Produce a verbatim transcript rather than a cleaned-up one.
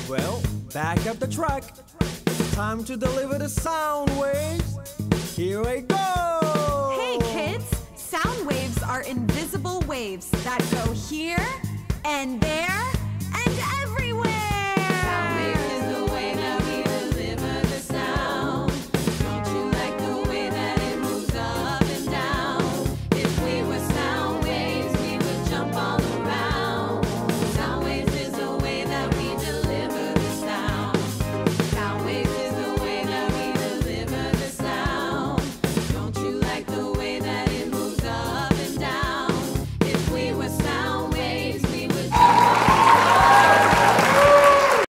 Well, back up the track. It's time to deliver the sound waves. Here I go! Hey kids! Sound waves are invisible waves that go here and there